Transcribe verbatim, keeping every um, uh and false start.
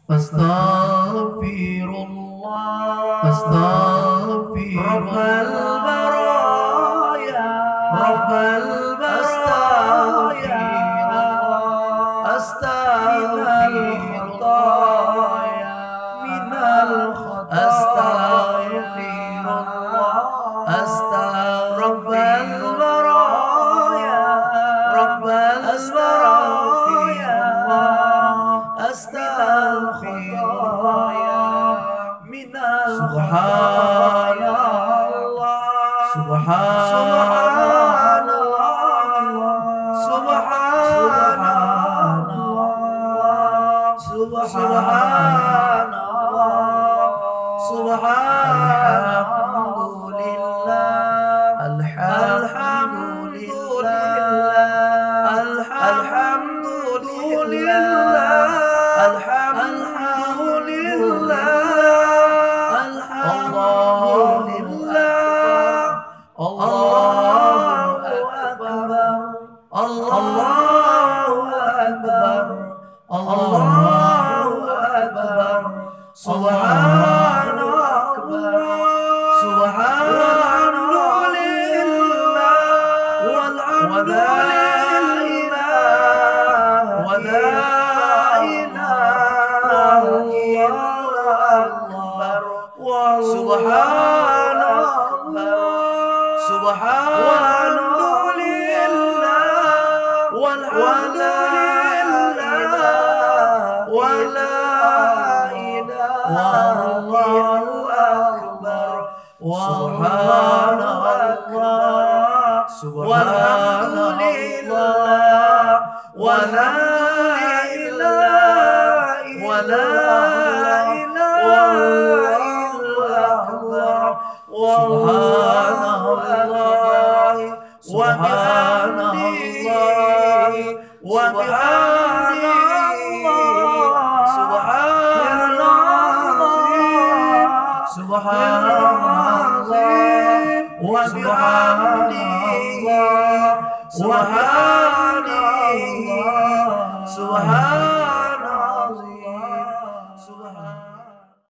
أستغفر الله أستغفر رب البرايا رب البرايا أستغفر الخطايا من الخطايا أستغفر رب البرايا رب البرايا أستغفر من سبحان الله سبحان الله سبحان الله سبحان الله سبحان الله الحمد لله الحمد لله الحمد لله الحمد لله الله أكبر الله أكبر الله أكبر سبحان الله سبحان لله والحمد لله ولا إله إلا الله سبحان الله سبحان لله والحمد لله ولا إله والله أكبر سبحان الله والحمد لله ولا إله ولا إله أكبر سبحان الله وبحمده وبحمده سبحان الله سبحان الله وبحمده سبحان